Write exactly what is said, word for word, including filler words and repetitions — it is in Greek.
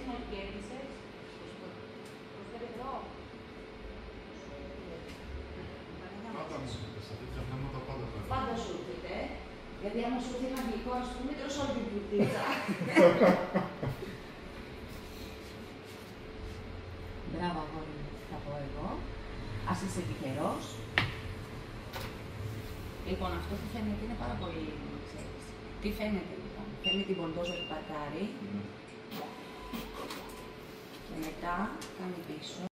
χαιρετίσμα ότι κέρδισες. Προσφέρει εδώ. Πάντα μου έρχεται σε τέτοια θέματα, πάντα πρέπει. Πάντα σου έρχεται. Γιατί άμα σου έρθει ένα γλυκό, ας πούμε, τρως όλη την πουτίτσα. Μπράβο, αγόρι μου, θα πω εγώ. Ας είσαι τυχερός. Λοιπόν, αυτό που φαίνεται είναι πάρα πολύ, ξέρεις. Τι φαίνεται, λοιπόν. Φαίνεται την ποντόζα του πατάρι. Και μετά κάνει πίσω.